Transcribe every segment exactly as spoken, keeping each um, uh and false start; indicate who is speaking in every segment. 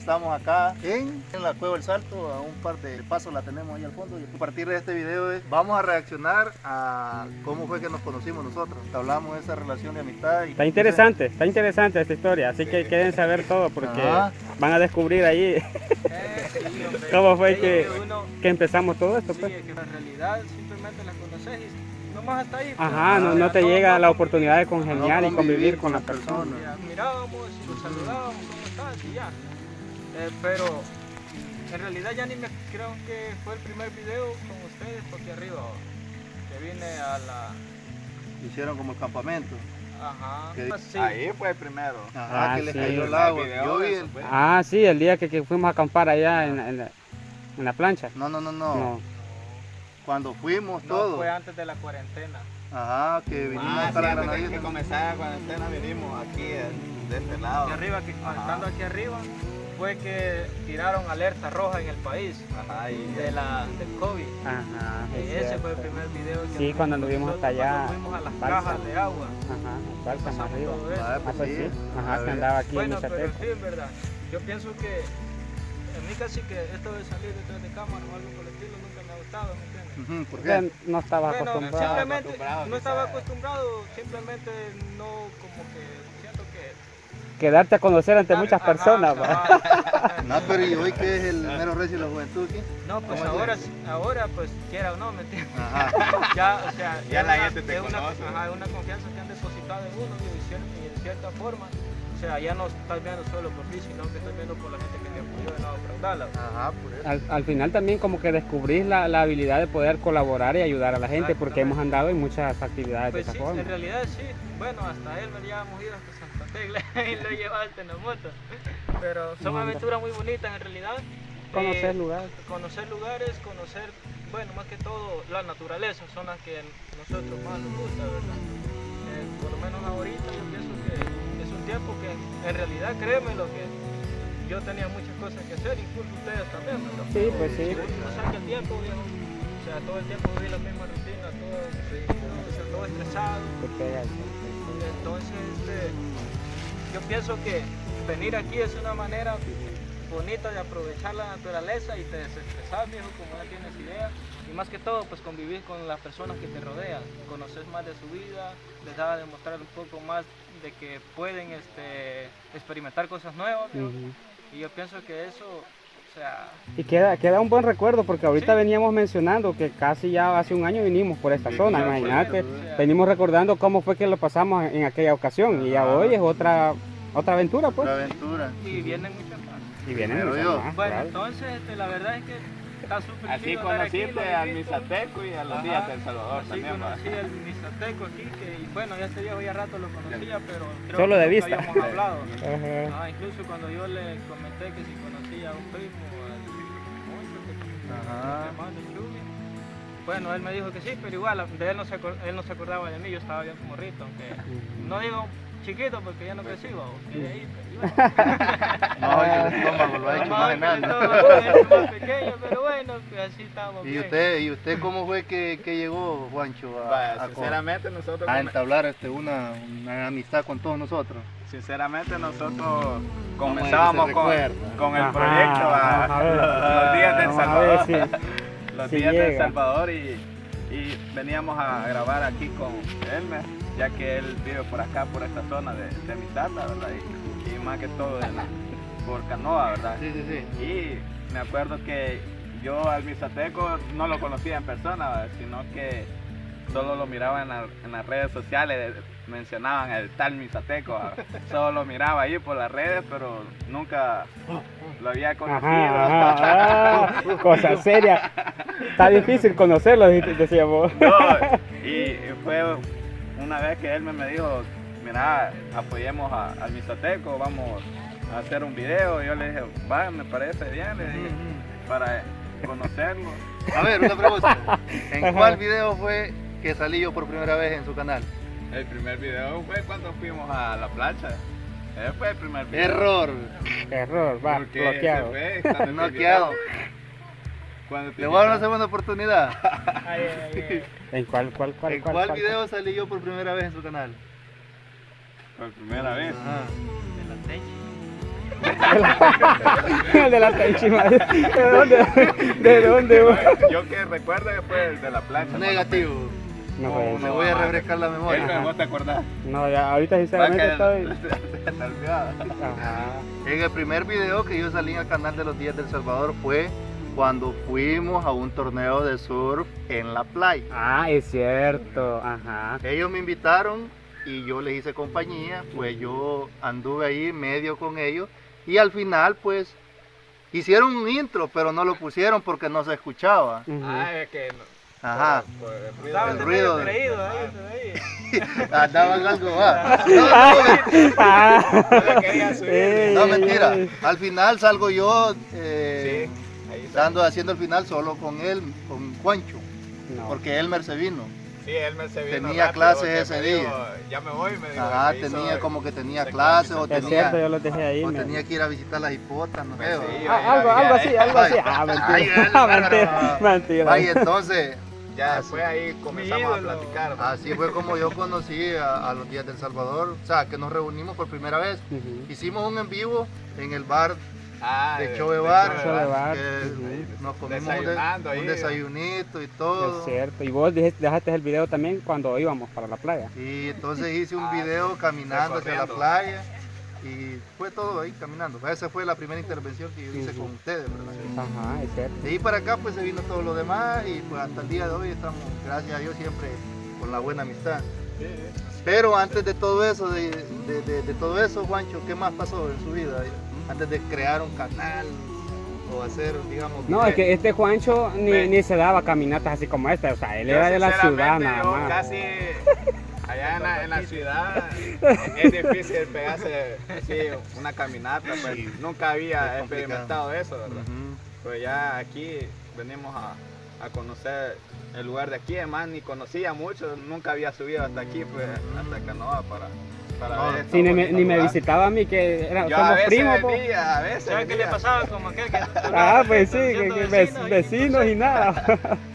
Speaker 1: estamos acá en, en la Cueva del Salto, a un par de pasos la tenemos ahí al fondo. Y a partir de este video es, vamos a reaccionar a cómo fue que nos conocimos nosotros. Hablamos de esa relación de amistad. Y,
Speaker 2: está interesante, está interesante esta historia, así que quieren saber todo porque Ajá. van a descubrir ahí
Speaker 3: eh, sí, hombre,
Speaker 2: cómo fue que,
Speaker 3: que, uno,
Speaker 2: que empezamos todo esto.
Speaker 3: Sí,
Speaker 2: Pues.
Speaker 3: que en realidad simplemente las conoces y nomás hasta ahí. Pues,
Speaker 2: Ajá, no, no te
Speaker 3: no,
Speaker 2: llega
Speaker 3: no,
Speaker 2: la oportunidad de congeniar
Speaker 1: no
Speaker 2: y convivir con
Speaker 1: la
Speaker 2: la persona.
Speaker 1: persona.
Speaker 3: Mirábamos y nos saludábamos, ¿cómo estás? Y ya. Eh, pero en realidad ya ni me creo que fue el primer video con ustedes por aquí arriba, que vine a la...
Speaker 1: Hicieron como el campamento.
Speaker 3: Ajá.
Speaker 1: Que...
Speaker 3: Sí.
Speaker 4: Ahí fue el primero.
Speaker 1: Ajá,
Speaker 2: Ah,
Speaker 1: que les
Speaker 2: sí.
Speaker 1: cayó el agua.
Speaker 4: El
Speaker 1: Yo vi
Speaker 4: video,
Speaker 1: el...
Speaker 4: eso
Speaker 2: Ah, sí, el día que, que fuimos a acampar allá en, en, la, en la plancha.
Speaker 1: No, no, no, no,
Speaker 2: No.
Speaker 1: Cuando fuimos
Speaker 3: No,
Speaker 1: todos.
Speaker 3: fue antes de la cuarentena.
Speaker 1: Ajá, que vinimos
Speaker 4: Ah,
Speaker 1: para
Speaker 4: sí,
Speaker 1: la
Speaker 4: antes que, que
Speaker 1: Granadilla.
Speaker 4: comenzara la cuarentena vinimos aquí eh, de este lado.
Speaker 3: Aquí arriba, que
Speaker 4: Ajá.
Speaker 3: estando aquí arriba, fue que tiraron alerta roja en el país
Speaker 4: Ajá, y
Speaker 3: de la, del COVID.
Speaker 2: Ajá,
Speaker 3: Y
Speaker 2: es
Speaker 3: ese fue el
Speaker 2: cierto.
Speaker 3: primer video que
Speaker 2: Sí, cuando anduvimos hasta allá,
Speaker 3: cuando fuimos a las
Speaker 2: Balsa.
Speaker 3: cajas de agua.
Speaker 2: Ajá, el bálsamo
Speaker 3: Pasamos
Speaker 2: arriba.
Speaker 3: todo eso.
Speaker 1: Ah,
Speaker 2: Ah,
Speaker 1: pues
Speaker 2: pues
Speaker 1: sí.
Speaker 2: sí.
Speaker 1: A
Speaker 2: Ajá, que
Speaker 1: ver.
Speaker 2: andaba aquí
Speaker 3: Bueno,
Speaker 2: en
Speaker 3: pero
Speaker 2: Misateco.
Speaker 3: sí, en verdad. Yo pienso que a mí casi que esto de salir detrás de cámara o algo por el estilo nunca me ha gustado, ¿me entiendes?
Speaker 1: Ujú, ¿por
Speaker 2: Ya
Speaker 1: qué?
Speaker 2: no estaba
Speaker 3: Bueno,
Speaker 2: acostumbrado.
Speaker 3: simplemente
Speaker 4: acostumbrado,
Speaker 3: no estaba
Speaker 4: quizás.
Speaker 3: acostumbrado, simplemente no como que siento que...
Speaker 2: Quedarte a conocer ante muchas
Speaker 3: Ajá,
Speaker 2: personas. va.
Speaker 3: cabal.
Speaker 1: No, pero ¿y hoy qué es el mero recio de la juventud aquí?
Speaker 3: No, pues
Speaker 1: ¿Cómo es
Speaker 3: ahora,
Speaker 1: eso?
Speaker 3: ahora pues quiera o no, ¿me entiendes?
Speaker 1: Ajá.
Speaker 3: Ya, o sea,
Speaker 4: Ya
Speaker 3: es
Speaker 4: la
Speaker 3: una-
Speaker 4: gente te
Speaker 3: es una,
Speaker 4: conoce.
Speaker 3: ajá, es una confianza que han depositado en uno y, de cier- y en cierta forma, o sea, ya no estás viendo solo por ti, sino que estás viendo por la gente que te apoyó de lado fraudala.
Speaker 1: Ajá, por eso.
Speaker 2: Al, al final también como que descubrís la, la habilidad de poder colaborar y ayudar a la gente porque hemos andado en muchas actividades
Speaker 3: Pues
Speaker 2: de
Speaker 3: sí,
Speaker 2: esa forma.
Speaker 3: en realidad sí, bueno, hasta él me llevamos ido hasta Santa Tecla y lo llevaste en la moto, pero son
Speaker 2: No, anda.
Speaker 3: aventuras muy bonitas en realidad.
Speaker 2: Conocer
Speaker 3: Eh,
Speaker 2: lugares.
Speaker 3: Conocer lugares, conocer, bueno, más que todo la naturaleza, son las que a nosotros más nos gusta, ¿verdad? Eh, por lo menos ahorita yo pienso que es un tiempo que en realidad, créeme lo que yo tenía muchas cosas que hacer, incluso ustedes también, ¿verdad?
Speaker 2: Sí, pues sí.
Speaker 3: Si uno saca el tiempo, viejo, o sea, todo el tiempo viví la misma rutina, todo, o sea, todo estresado.
Speaker 2: Te pega eso.
Speaker 3: Entonces, este, yo pienso que venir aquí es una manera bonita de aprovechar la naturaleza y te desestresar, viejo, como ya tienes idea. Y más que todo, pues convivir con las personas que te rodean, conocer más de su vida, les da a demostrar un poco más de que pueden este, experimentar cosas nuevas, viejo.
Speaker 2: Ujú.
Speaker 3: Y yo pienso que eso, o sea,
Speaker 2: Y queda, queda un buen recuerdo porque ahorita
Speaker 3: Sí.
Speaker 2: veníamos mencionando que casi ya hace un año vinimos por esta zona,
Speaker 1: sí,
Speaker 2: imagínate,
Speaker 3: sí, o sea,
Speaker 2: venimos recordando cómo fue que lo pasamos en aquella ocasión y ya
Speaker 1: Ajá.
Speaker 2: hoy es otra otra aventura pues.
Speaker 1: La aventura.
Speaker 3: y vienen muchas más.
Speaker 2: Y vienen
Speaker 1: Primero
Speaker 2: muchas
Speaker 1: yo.
Speaker 2: más,
Speaker 3: Bueno,
Speaker 2: claro.
Speaker 3: entonces, este, la verdad es que está súper
Speaker 4: Así
Speaker 3: chido andar aquí,
Speaker 4: conociste
Speaker 3: lo
Speaker 4: al
Speaker 3: invito.
Speaker 4: Misateco y a los
Speaker 3: Ajá,
Speaker 4: días de El Salvador
Speaker 3: así
Speaker 4: también. ¿va?
Speaker 3: conocí al Misateco aquí, que y bueno, ya este viejo ya rato lo conocía, pero creo
Speaker 2: Solo
Speaker 3: que
Speaker 2: de
Speaker 3: nunca
Speaker 2: vista.
Speaker 3: habíamos hablado.
Speaker 2: Ajá.
Speaker 3: Ah, incluso cuando yo le comenté que si conocía a un primo, al Moncho, que
Speaker 1: Ajá.
Speaker 3: mi hermano Chubi, bueno, él me dijo que sí, pero igual, de él no se, acor- él no se acordaba de mí, yo estaba bien morrito, aunque no digo chiquito porque ya no crecí, ¿va? Porque ahí, pero igual.
Speaker 1: No, y el estómago lo ha hecho
Speaker 3: Mamá,
Speaker 1: más
Speaker 3: que el
Speaker 1: enano.
Speaker 3: estómago es más pequeño, pero bueno, pues así estamos
Speaker 1: ¿Y
Speaker 3: bien.
Speaker 1: usted, ¿Y usted cómo fue que, que llegó, Juancho, a,
Speaker 4: Vaya,
Speaker 1: a,
Speaker 4: sinceramente nosotros,
Speaker 1: a
Speaker 4: come-
Speaker 1: entablar este, una, una amistad con todos nosotros?
Speaker 4: sinceramente nosotros
Speaker 1: Vamos
Speaker 4: comenzamos
Speaker 1: a ver si se
Speaker 4: con,
Speaker 1: recuerda.
Speaker 4: con el
Speaker 2: Ajá,
Speaker 4: proyecto
Speaker 2: vamos
Speaker 4: a-
Speaker 2: a ver.
Speaker 4: los días del
Speaker 2: Vamos a ver
Speaker 4: Salvador,
Speaker 2: si-
Speaker 4: los
Speaker 2: si
Speaker 4: días del
Speaker 2: llega.
Speaker 4: Salvador y, y veníamos a grabar aquí con Elmer, ya que él vive por acá, por esta zona de, de Misata, ¿verdad? Y, y más que todo en- por Canoa, ¿verdad?
Speaker 1: Sí, sí, sí.
Speaker 4: Y me acuerdo que yo al Misateco no lo conocía en persona, ¿verdad? Sino que solo lo miraba en, la- en las redes sociales, mencionaban el tal Misateco, ¿verdad? Solo lo miraba ahí por las redes, pero nunca lo había conocido.
Speaker 2: Ajá, ajá, ah, cosa seria. Está difícil conocerlo, dijiste- decíamos.
Speaker 4: No, y, y fue una vez que él me, me dijo, mira, apoyemos a- al Misateco, vamos a hacer un video. Y yo le dije, va, me parece bien, le dije, para conocerlo.
Speaker 1: A ver, una pregunta. ¿En cuál video fue que salí yo por primera vez en su canal?
Speaker 4: El primer video fue cuando fuimos a la plancha. Ese fue el primer video.
Speaker 1: Error.
Speaker 2: Error, va,
Speaker 4: Porque
Speaker 2: bloqueado.
Speaker 4: ese fue estando
Speaker 1: Noqueado.
Speaker 4: Cuando te
Speaker 1: Le voy a dar una
Speaker 4: invitaron.
Speaker 1: segunda oportunidad.
Speaker 3: Ay, ay, ay.
Speaker 2: ¿En cuál, cuál, cuál,
Speaker 1: ¿En
Speaker 2: cuál,
Speaker 1: cuál
Speaker 2: cuál?
Speaker 1: video salí yo por primera vez en su canal?
Speaker 4: Por primera vez.
Speaker 1: Ajá.
Speaker 3: De la techa.
Speaker 2: El de la tenchima. ¿De dónde? ¿De dónde?
Speaker 4: Yo que recuerdo que fue el de la plancha.
Speaker 1: Negativo.
Speaker 2: No, pues,
Speaker 1: Me voy a refrescar la
Speaker 4: Él,
Speaker 1: memoria.
Speaker 4: ¿vos te acordás?
Speaker 2: no, ya ahorita sinceramente estoy...
Speaker 4: Se te olvidaba.
Speaker 2: Ajá.
Speaker 1: En el primer video que yo salí en el canal de los días del Salvador fue cuando fuimos a un torneo de surf en la playa.
Speaker 2: Ah, es cierto. Ajá.
Speaker 1: Ellos me invitaron y yo les hice compañía, pues yo anduve ahí medio con ellos y al final pues hicieron un intro, pero no lo pusieron porque no se escuchaba.
Speaker 2: Ujú.
Speaker 4: Ah, es que no.
Speaker 1: Ajá.
Speaker 4: Por, por el ruido.
Speaker 3: Estaban
Speaker 1: El
Speaker 3: de
Speaker 1: ruido.
Speaker 3: medio creídos ahí, ahí.
Speaker 1: Andaban algo más. No, no,
Speaker 2: Ah.
Speaker 4: No la quería subir.
Speaker 2: Eh.
Speaker 1: no, mentira. Al final salgo yo eh,
Speaker 4: Sí, ahí está.
Speaker 1: dando, haciendo el final solo con él, con Juancho,
Speaker 2: No.
Speaker 1: porque Elmer se vino.
Speaker 4: Sí, él me se vino
Speaker 1: Tenía
Speaker 4: rápido,
Speaker 1: clases
Speaker 4: que
Speaker 1: ese
Speaker 4: me dijo,
Speaker 1: día.
Speaker 4: Ya me voy, me dijo.
Speaker 1: Ajá,
Speaker 4: me hizo-
Speaker 1: tenía como que tenía
Speaker 4: se
Speaker 1: clases o
Speaker 4: cambió.
Speaker 2: Es cierto,
Speaker 1: tenía,
Speaker 2: yo los dejé ahí.
Speaker 1: o
Speaker 2: me-
Speaker 1: tenía que ir a visitar las hipotas, no sé.
Speaker 4: Sí,
Speaker 1: o-
Speaker 4: yo
Speaker 2: Ah,
Speaker 4: ahí
Speaker 2: algo,
Speaker 4: había-
Speaker 2: algo así, algo así.
Speaker 1: Ay,
Speaker 2: Ah,
Speaker 1: ay,
Speaker 2: mentira.
Speaker 1: ay,
Speaker 2: mentira. Mentira.
Speaker 1: Ay, entonces,
Speaker 4: Ya después ahí comenzamos a
Speaker 3: ídolo.
Speaker 4: platicar. ¿no?
Speaker 1: así fue como yo conocí a, a los días del Salvador, o sea, que nos reunimos por primera vez.
Speaker 2: Ujú.
Speaker 1: Hicimos un en vivo en el bar
Speaker 4: Ah,
Speaker 1: de
Speaker 4: de-
Speaker 1: Chove
Speaker 4: de
Speaker 1: Bar,
Speaker 4: Chove
Speaker 2: Chove Bar.
Speaker 1: que
Speaker 2: Ujú.
Speaker 1: nos comimos un, de-
Speaker 4: Desayunando ahí,
Speaker 1: un
Speaker 4: ¿no?
Speaker 1: desayunito y todo.
Speaker 2: Es cierto. Y vos dijiste- dejaste el video también cuando íbamos para la playa.
Speaker 1: Y entonces hice un
Speaker 4: Ah,
Speaker 1: video caminando hacia la
Speaker 4: recorriendo.
Speaker 1: playa y fue todo ahí caminando. Esa fue la primera intervención que yo hice
Speaker 2: Ujú.
Speaker 1: con ustedes, ¿verdad?
Speaker 2: Ajá, es cierto.
Speaker 1: De ahí para acá pues se vino todo lo demás y pues hasta el día de hoy estamos, gracias a Dios, siempre con la buena amistad.
Speaker 4: Sí, sí.
Speaker 1: Pero antes de todo eso, de, de- de- de todo eso, Juancho, ¿qué más pasó en su vida? Antes de crear un canal o hacer, digamos,
Speaker 2: No, es
Speaker 1: videos.
Speaker 2: que este Juancho ni,
Speaker 4: Ve.
Speaker 2: ni se daba caminatas así como esta. O sea, él
Speaker 4: Yo,
Speaker 2: era de la ciudad
Speaker 4: sinceramente,
Speaker 2: nada
Speaker 4: yo
Speaker 2: más.
Speaker 4: Casi allá en la, en la ciudad es difícil pegarse así una caminata, pues
Speaker 1: Sí.
Speaker 4: nunca había
Speaker 1: Es complicado.
Speaker 4: experimentado eso, ¿verdad?
Speaker 1: Ujú.
Speaker 4: Pues ya aquí venimos a, a conocer el lugar de aquí, además ni conocía mucho, nunca había subido hasta aquí, pues hasta Canoa para, para
Speaker 1: No,
Speaker 4: ver esto
Speaker 2: Sí, ni me,
Speaker 4: bonito
Speaker 2: ni me
Speaker 4: lugar.
Speaker 2: visitaba a mí, que era,
Speaker 4: Yo a
Speaker 2: somos
Speaker 4: veces
Speaker 2: primos. po.
Speaker 4: venía, a veces
Speaker 3: ¿Sabes qué le
Speaker 4: venía.
Speaker 3: pasaba? Como aquel que...
Speaker 2: Ah, pues sí, que,
Speaker 3: siendo
Speaker 2: que
Speaker 3: vecinos
Speaker 2: vec-
Speaker 3: y
Speaker 2: vecinos y nada.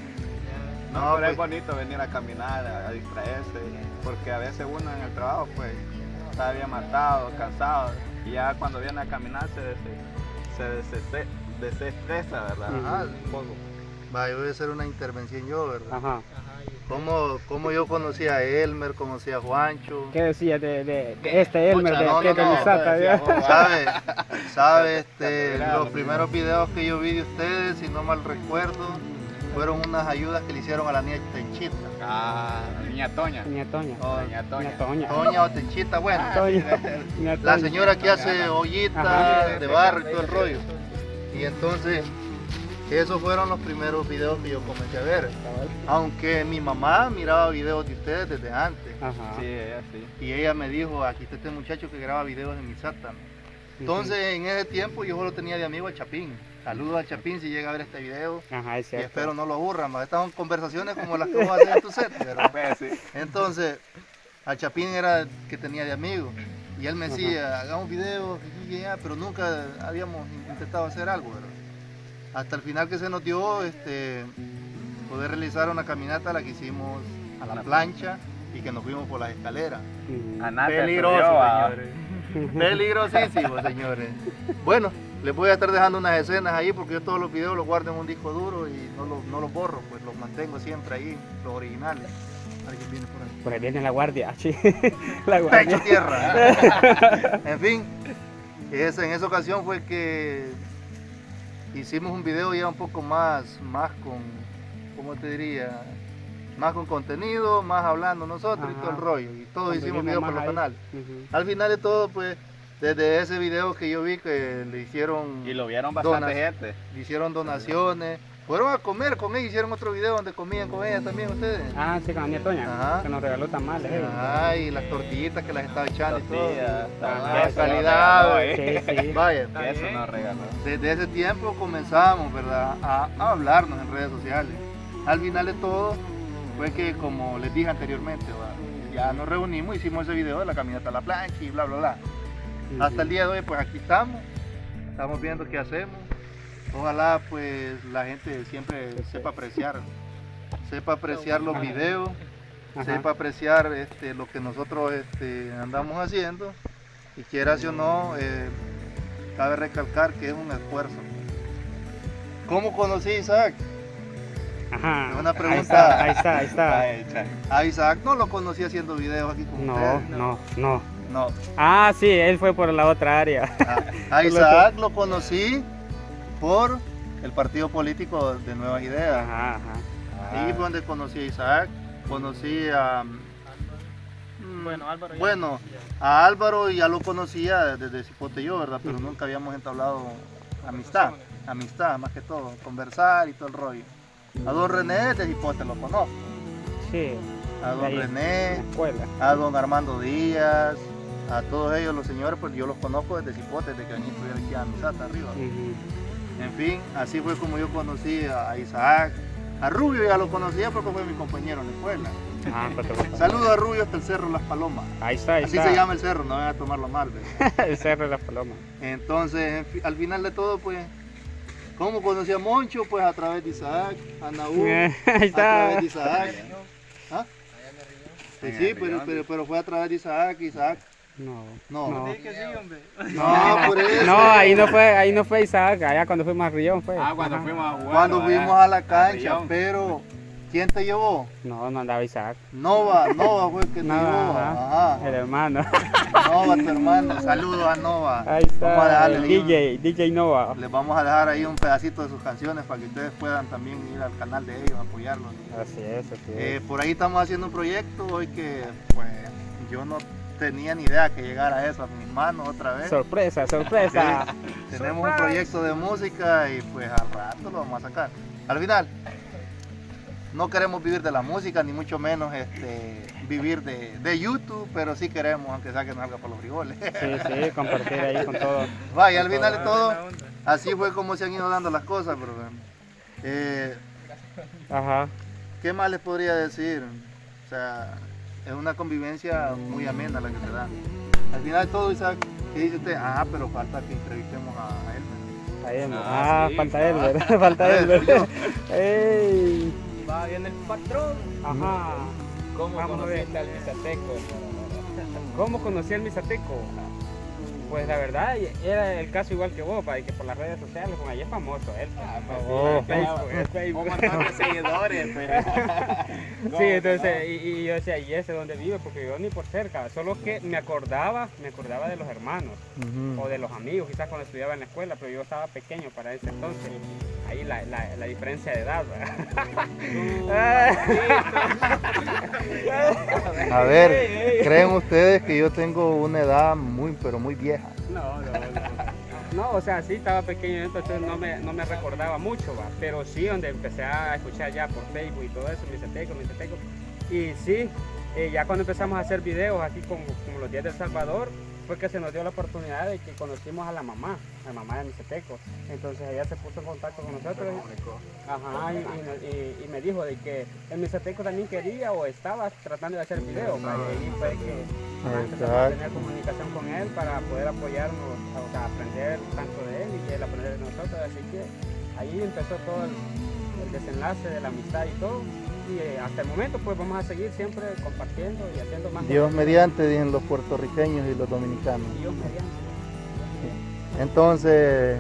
Speaker 4: No,
Speaker 1: No,
Speaker 4: pero es
Speaker 1: pues-
Speaker 4: bonito venir a caminar, a, a distraerse, porque a veces uno en el trabajo pues está bien matado, cansado, y ya cuando viene a caminar se, des- se deseste- desestresa, ¿verdad?
Speaker 1: Ajá.
Speaker 4: Un poco.
Speaker 1: Va, yo voy a hacer una intervención yo, ¿verdad?
Speaker 2: Ajá.
Speaker 1: ¿Cómo, cómo yo conocí a Elmer, conocí a Juancho?
Speaker 2: ¿Qué decías de, de, de este Elmer de,
Speaker 1: No,
Speaker 2: que
Speaker 1: no,
Speaker 2: de
Speaker 1: no,
Speaker 2: Misata?
Speaker 4: decía,
Speaker 2: ya?
Speaker 4: oh,
Speaker 1: ¿Sabe? ¿Sabe? Este,
Speaker 4: Mira,
Speaker 1: los
Speaker 4: lo
Speaker 1: primeros videos que yo vi de ustedes, si no mal recuerdo, fueron unas ayudas que le hicieron a la niña Tenchita.
Speaker 4: Ah, niña Toña.
Speaker 2: Niña Toña.
Speaker 1: Oh,
Speaker 4: Niña Toña.
Speaker 2: Niña Toña.
Speaker 1: Toña o Tenchita, bueno.
Speaker 2: Toña. Niña
Speaker 1: La
Speaker 2: Toña.
Speaker 1: señora que hace ollitas
Speaker 2: Ajá.
Speaker 1: de barro y todo el rollo. Y entonces, esos fueron los primeros videos que yo comencé a ver. Aunque mi mamá miraba videos de ustedes desde antes.
Speaker 2: Ajá.
Speaker 4: Sí, ella sí.
Speaker 1: Y ella me dijo, aquí está este muchacho que graba videos en Misata. Entonces, en ese tiempo yo solo tenía de amigo a Chapín. Saludos a Chapín si llega a ver este video.
Speaker 2: Ajá, es
Speaker 1: Y
Speaker 2: cierto.
Speaker 1: espero no lo aburran, ¿va? Estas son conversaciones como las que vos haces en tu set, ¿verdad?
Speaker 4: Pues, sí.
Speaker 1: Entonces, a Chapín era el que tenía de amigo. Y él me decía, hagamos videos, y- y- y- pero nunca habíamos intentado hacer algo, ¿verdad? Hasta el final que se nos dio, este, poder realizar una caminata, la que hicimos a la plancha y que nos fuimos por las escaleras.
Speaker 2: Ujú.
Speaker 4: A nada te
Speaker 1: Peligroso,
Speaker 4: subió, ah.
Speaker 1: señores. Peligrosísimo, señores. Bueno, les voy a estar dejando unas escenas ahí porque yo todos los videos los guardo en un disco duro y no los, no los borro, pues los mantengo siempre ahí, los originales. Alguien viene por ahí.
Speaker 2: Pues ahí viene la guardia. sí. La
Speaker 1: Pecho
Speaker 2: guardia.
Speaker 1: tierra. En fin, esa, en esa ocasión fue que hicimos un video ya un poco más, más con, ¿cómo te diría? Más con contenido, más hablando nosotros y
Speaker 2: Ajá.
Speaker 1: todo el rollo. Y todos hicimos
Speaker 2: Convivimos
Speaker 1: videos por
Speaker 2: más
Speaker 1: los
Speaker 2: ahí.
Speaker 1: canales.
Speaker 2: Ujú.
Speaker 1: Al final de todo, pues, desde ese video que yo vi que le hicieron,
Speaker 4: Y lo vieron bastante
Speaker 1: Donas.
Speaker 4: gente.
Speaker 1: le hicieron donaciones, fueron a comer con ella, hicieron otro video donde comían con ella también ustedes.
Speaker 2: Ah, sí, con la niña Toña.
Speaker 1: Ajá.
Speaker 2: Que nos regaló tamales. eh.
Speaker 1: Ay, las tortillitas que las estaba echando y todo.
Speaker 4: Tortillas,
Speaker 1: Ah,
Speaker 4: queso,
Speaker 1: calidad,
Speaker 4: no,
Speaker 1: güey.
Speaker 2: Sí, sí.
Speaker 1: Vaya,
Speaker 3: Está
Speaker 4: Eso
Speaker 3: bien.
Speaker 4: nos regaló.
Speaker 1: desde ese tiempo comenzamos, ¿verdad? A, a hablarnos en redes sociales. Al final de todo, fue que como les dije anteriormente, ¿va? Ya nos reunimos, hicimos ese video de la caminata a la plancha y bla, bla, bla.
Speaker 2: Ujú.
Speaker 1: Hasta el día de hoy, pues aquí estamos, estamos viendo qué hacemos. Ojalá, pues, la gente siempre sepa apreciar, sepa apreciar los videos,
Speaker 2: Ajá.
Speaker 1: sepa apreciar este, lo que nosotros este, andamos haciendo y quieras o no, eh, cabe recalcar que es un esfuerzo. ¿Cómo conocí a Isaac?
Speaker 2: Ajá.
Speaker 1: Una
Speaker 2: Ahí
Speaker 1: pregunta.
Speaker 2: está, ahí está, ahí está.
Speaker 4: Ay, cha-
Speaker 1: A Isaac no lo conocí haciendo videos aquí con
Speaker 2: No,
Speaker 1: ustedes.
Speaker 2: no, no.
Speaker 1: No.
Speaker 2: Ah, sí, él fue por la otra área.
Speaker 1: A, a Isaac lo conocí por el partido político de Nuevas Ideas.
Speaker 2: Ajá, ajá.
Speaker 1: Ahí fue donde conocí a Isaac. Conocí a... mm,
Speaker 3: Bueno, Álvaro. ya-
Speaker 1: Bueno, a Álvaro ya lo conocía desde Cipote yo, ¿verdad? Pero nunca habíamos entablado amistad. Amistad, más que todo. Conversar y todo el rollo. A don René de Cipote lo conozco.
Speaker 2: Sí.
Speaker 1: A
Speaker 2: de
Speaker 1: don
Speaker 2: ahí, en
Speaker 1: René,
Speaker 2: la escuela.
Speaker 1: a don Armando Díaz, a todos ellos, los señores, pues yo los conozco desde Cipote, desde que venía a estudiar aquí a Misata arriba.
Speaker 2: Ujú.
Speaker 1: En fin, así fue como yo conocí a Isaac. A Rubio ya lo conocía porque fue mi compañero en la escuela.
Speaker 2: Ah, pues te gusta.
Speaker 1: Saludo a Rubio hasta el Cerro Las Palomas.
Speaker 2: Ahí está, ahí
Speaker 1: Así
Speaker 2: está.
Speaker 1: se llama el cerro, no vayan a tomarlo mal. ¿Ves?
Speaker 2: El Cerro de las Palomas.
Speaker 1: Entonces, en fi- al final de todo, pues, ¿cómo conocí a Moncho? Pues a través de Isaac, a Naúl,
Speaker 2: Ahí
Speaker 1: a
Speaker 2: está.
Speaker 1: través de Isaac. ¿Ah? Pues
Speaker 4: En
Speaker 1: sí,
Speaker 4: el
Speaker 1: pero,
Speaker 4: Rion.
Speaker 1: pero, pero fue a través de Isaac, Isaac.
Speaker 2: No.
Speaker 1: No.
Speaker 2: No.
Speaker 3: Sí, que sí, hombre.
Speaker 1: No, por eso.
Speaker 2: No, ahí no fue, ahí no fue Isaac, allá cuando fuimos a Rion fue.
Speaker 4: Ah, cuando
Speaker 2: Ajá.
Speaker 4: fuimos a jugar.
Speaker 1: Cuando
Speaker 4: allá,
Speaker 1: fuimos a la
Speaker 4: a
Speaker 1: cancha,
Speaker 4: Rion.
Speaker 1: pero ¿quién te llevó?
Speaker 2: No, no andaba Isaac.
Speaker 1: Nova, Nova fue el que te
Speaker 2: No,
Speaker 1: llevó.
Speaker 2: ajá.
Speaker 1: Ajá.
Speaker 2: El hermano.
Speaker 1: Nova, tu hermano. Saludos a Nova.
Speaker 2: Ahí
Speaker 1: Vamos a
Speaker 2: está,
Speaker 1: dejarle
Speaker 2: el
Speaker 1: ahí un-
Speaker 2: D J, D J Nova.
Speaker 1: Les vamos a dejar ahí un pedacito de sus canciones para que ustedes puedan también ir al canal de ellos, apoyarlos.
Speaker 2: Así es, así
Speaker 1: Eh,
Speaker 2: es.
Speaker 1: por ahí estamos haciendo un proyecto hoy que pues yo no tenía ni idea que llegara a eso a mis manos otra vez.
Speaker 2: Sorpresa, sorpresa.
Speaker 1: Tenemos un proyecto de música y pues al rato lo vamos a sacar. Al final, no queremos vivir de la música, ni mucho menos este, vivir de, de YouTube, pero sí queremos, aunque sea que nos salga para los frijoles.
Speaker 2: Sí, sí, compartir ahí con todo.
Speaker 1: Vaya, al final de
Speaker 3: Ah,
Speaker 1: todo,
Speaker 3: buena onda.
Speaker 1: así fue como se han ido dando las cosas, bro. Eh,
Speaker 2: Ajá.
Speaker 1: ¿Qué más les podría decir? O sea, es una convivencia muy amena la que se da. Al final de todo, Isaac, ¿qué dice usted? Ah, pero falta que entrevistemos a él.
Speaker 2: Ahí es,
Speaker 4: Ah,
Speaker 2: ah,
Speaker 4: sí,
Speaker 2: falta
Speaker 4: ah.
Speaker 2: Elber, falta
Speaker 1: A ver,
Speaker 2: Elber.
Speaker 1: yo.
Speaker 2: Ey.
Speaker 3: Va bien el patrón.
Speaker 2: Ajá.
Speaker 3: ¿Cómo
Speaker 2: Vamos a ver.
Speaker 3: conociste al Misateco?
Speaker 2: ¿Cómo conocí al Misateco? Pues la verdad era el caso igual que vos, para que por las redes sociales, como allí es famoso él.
Speaker 4: pues,
Speaker 2: Oh,
Speaker 4: sí,
Speaker 2: Facebook,
Speaker 4: pero-
Speaker 2: es Facebook.
Speaker 4: Un montón de seguidores, pero.
Speaker 2: Sí, entonces, y, y yo decía, ¿y ese dónde vive? Porque yo ni por cerca, solo que me acordaba, me acordaba de los hermanos o de los amigos, quizás cuando estudiaba en la escuela, pero yo estaba pequeño para ese entonces. Ahí la, la, la diferencia de edad, ¿verdad?
Speaker 1: A ver, ¿creen ustedes que yo tengo una edad muy, pero muy vieja?
Speaker 2: No, no, no. No, o sea, sí, estaba pequeño, entonces no me, no me recordaba mucho, va. Pero sí, donde empecé a escuchar ya por Facebook y todo eso, Misateco, Misateco. Y sí, eh, ya cuando empezamos a hacer videos aquí como, como los días de El Salvador, fue que se nos dio la oportunidad de que conocimos a la mamá, la mamá de Misateco. Entonces ella se puso en contacto con nosotros. Ajá, y, y- y- y me dijo de que el Misateco también quería o estaba tratando de hacer videos, va, y ahí fue que ajá, empezamos a tener comunicación con él para poder apoyarnos, o sea, aprender tanto de él y él aprender de nosotros. Así que ahí empezó todo el, el desenlace de la amistad y todo. Y eh, hasta el momento pues vamos a seguir siempre compartiendo y haciendo más
Speaker 1: Dios
Speaker 2: cosas.
Speaker 1: mediante, dicen los puertorriqueños y los dominicanos.
Speaker 2: Dios mediante.
Speaker 1: Entonces,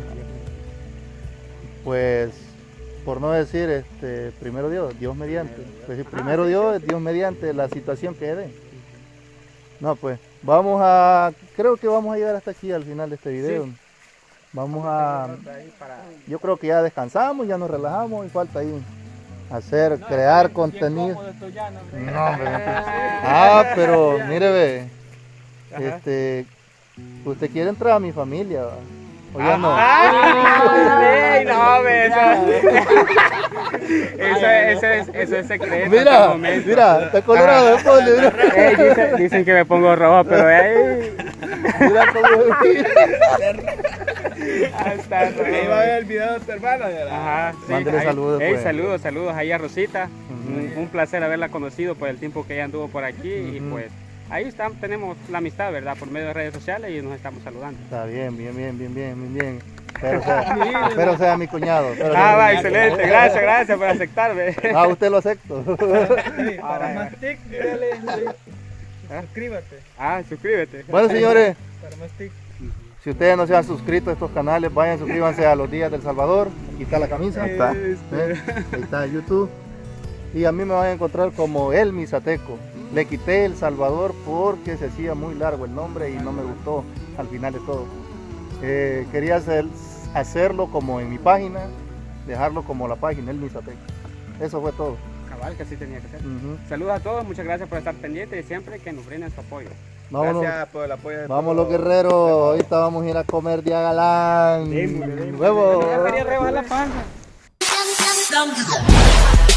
Speaker 1: pues, por no decir, este, primero Dios, Dios mediante. Pues, sí, primero Dios, Dios mediante, la situación que dé. No, pues, vamos a, creo que vamos a llegar hasta aquí al final de este video.
Speaker 2: Sí.
Speaker 1: Vamos a,
Speaker 2: Ahí para-
Speaker 1: yo creo que ya descansamos, ya nos relajamos y falta ahí hacer, crear contenido.
Speaker 3: Cómodo estoy ya, ¿no?
Speaker 1: No, hombre. Ah, pero mire, ve,
Speaker 2: Ajá.
Speaker 1: este, usted quiere entrar a mi familia, ¿va? ¿O ya no?
Speaker 2: ¡Ah! ¡Ey, no, ve, eso, eso, eso es, eso es secreto. hasta el
Speaker 1: Mira,
Speaker 2: momento.
Speaker 1: mira, está colorado,
Speaker 2: Ah.
Speaker 1: ponle, mira.
Speaker 2: Ey, dicen, dicen que me pongo rojo, pero ey,
Speaker 1: Mira cómo
Speaker 2: hasta rojo.
Speaker 4: Ahí va a ver el video de tu hermano, ¿verdad?
Speaker 2: Ajá, sí,
Speaker 1: Mándele
Speaker 2: ahí-
Speaker 1: saludos,
Speaker 2: ey,
Speaker 1: pues.
Speaker 2: saludos, saludos ahí a Rosita.
Speaker 1: Ujú.
Speaker 2: un, un placer haberla conocido por el tiempo que ella anduvo por aquí y
Speaker 1: Ujú.
Speaker 2: pues ahí está, tenemos la amistad, ¿verdad? Por medio de redes sociales y nos estamos saludando.
Speaker 1: Está bien, bien, bien, bien, bien, bien, bien. Pero sea, espero sea mi cuñado. espero sea
Speaker 2: Ah,
Speaker 1: mi
Speaker 2: va,
Speaker 1: cuñado.
Speaker 2: excelente, gracias, gracias por aceptarme.
Speaker 1: Ah, usted lo acepto.
Speaker 3: Para más tic, dale,
Speaker 2: ¿Ah?
Speaker 3: suscríbete.
Speaker 2: Ah, suscríbete.
Speaker 1: Bueno, señores,
Speaker 3: Para más tic.
Speaker 1: si Si ustedes no se han suscrito a estos canales, vayan, suscríbanse a Los Días del Salvador. Aquí está la camisa.
Speaker 4: Ahí está.
Speaker 1: ¿Eh? Ahí está en YouTube. Y a mí me van a encontrar como El Misateco. Le quité El Salvador porque se hacía muy largo el nombre y no me gustó al final de todo. Eh, quería hacer, hacerlo como en mi página, dejarlo como la página El Misateco. Eso fue todo.
Speaker 2: Cabal, que así tenía que ser.
Speaker 1: Uh-huh.
Speaker 2: Saludos a todos, muchas gracias por estar pendientes y siempre que nos brinden su apoyo.
Speaker 1: Vámonos.
Speaker 4: Gracias por el apoyo de
Speaker 1: Vamos
Speaker 4: todos.
Speaker 1: los guerreros, ahorita vamos a ir a comer día galán.
Speaker 2: Démosle, démosle.
Speaker 1: ¡Huevo!
Speaker 2: Ya quería rebajar la panza.